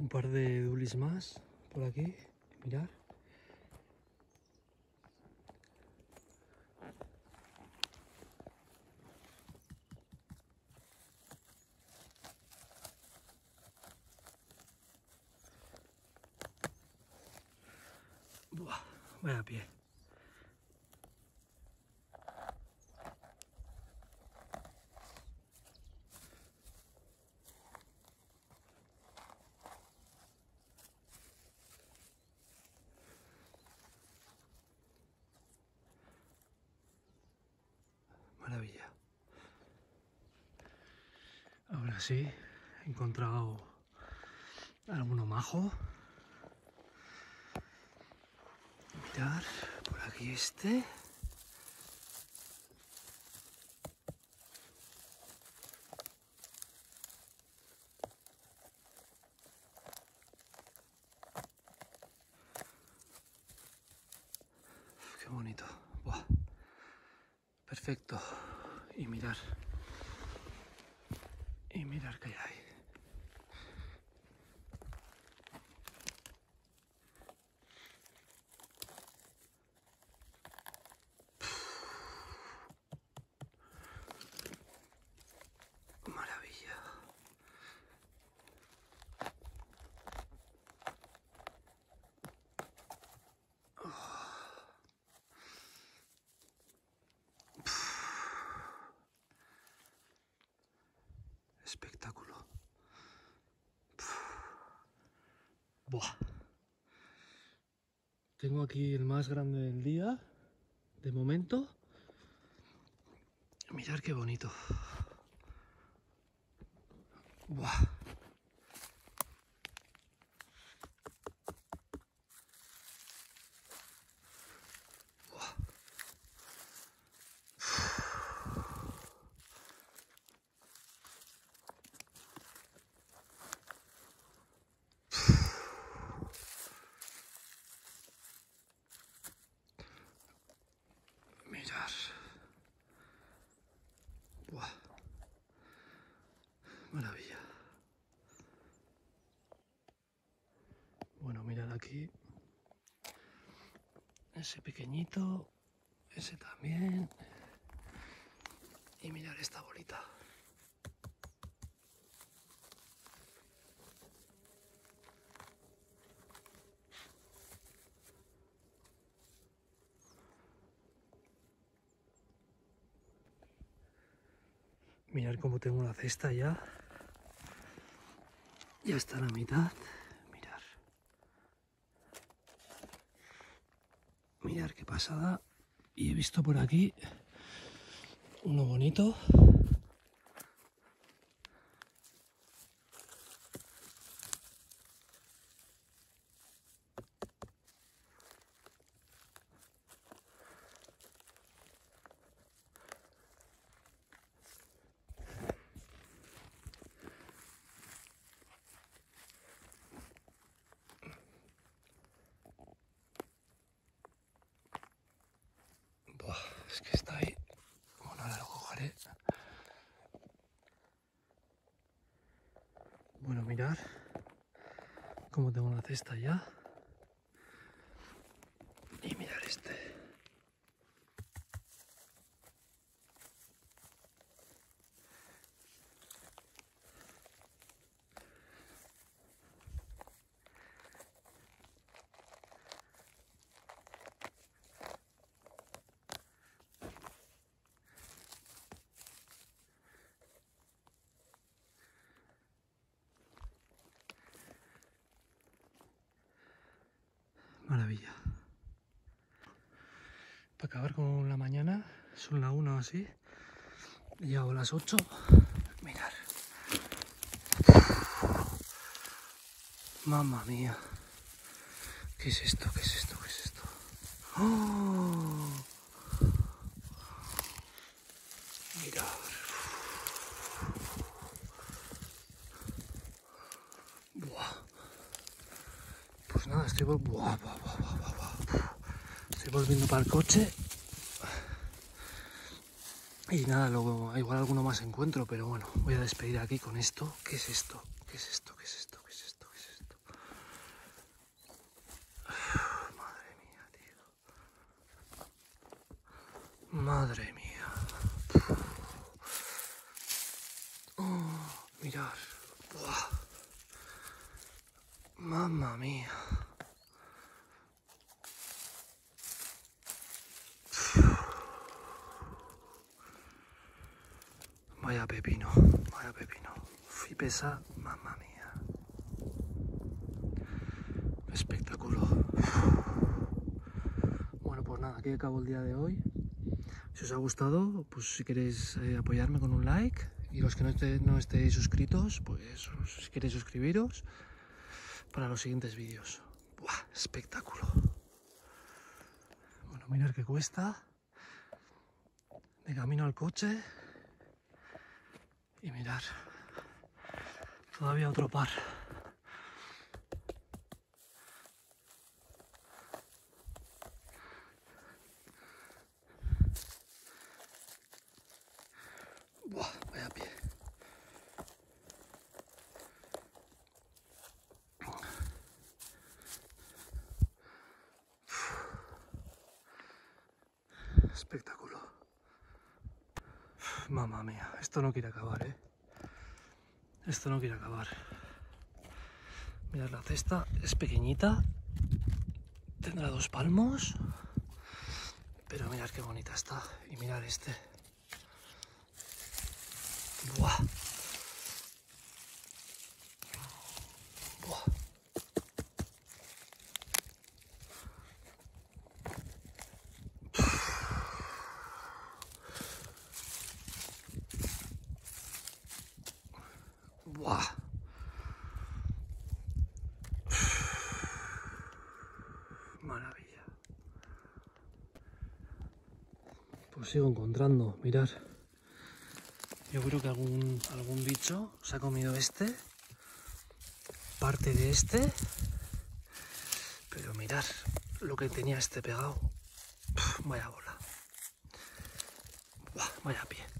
Un par de dulis más por aquí, mirad. Buah, vaya pie. Maravilla. Ahora sí, he encontrado alguno majo. Mirad, por aquí este. Qué bonito. Buah. Perfecto. Y mirar. Y mirar qué hay. Maravilla. Espectáculo. Buah. Tengo aquí el más grande del día, de momento. Mirad qué bonito. Buah. Buah. Mirad. Buah. Maravilla. Bueno, mirad aquí. Ese pequeñito. Ese también. Y mirad esta bolita. Mirad cómo tengo la cesta ya. Ya está a la mitad. Mirad. Mirad qué pasada. Y he visto por aquí uno bonito. Buah, es que está ahí. Bueno, ahora lo cogeré. Bueno, mirad cómo tengo la cesta ya. Y mirad este. Maravilla. Para acabar con la mañana, son las 1 o así. Ya a las 8. Mirad. Mamma mía. ¿Qué es esto? ¿Qué es esto? ¿Qué es esto? ¡Oh! Mirad. Buah. Pues nada, estoy volviendo para el coche. Y nada, luego igual alguno más encuentro, pero bueno, voy a despedir aquí con esto. ¿Qué es esto? ¿Qué es esto? ¿Qué es esto? ¿Qué es esto? ¿Qué es esto? Madre mía. Oh, mirad. Buah. Mamma mía. Vaya pepino, vaya pepino. Y pesa, mamma mía. Espectáculo. Bueno, pues nada, aquí acabo el día de hoy. Si os ha gustado, pues si queréis apoyarme con un like. Y los que no estéis suscritos, pues si queréis suscribiros para los siguientes vídeos. ¡Buah! Espectáculo. Bueno, mirad qué cuesta. De camino al coche. Y mirad. Todavía otro par. Buah, vaya pie. Espectáculo. Mamma mía, esto no quiere acabar, ¿eh? Esto no quiere acabar. Mirad, la cesta es pequeñita. Tendrá 2 palmos. Pero mirad qué bonita está. Y mirad este. Buah. Buah. Buah. Maravilla. Pues sigo encontrando, mirad. Yo creo que algún bicho se ha comido este, parte de este, pero mirad lo que tenía este pegado. Vaya bola. Vaya pie.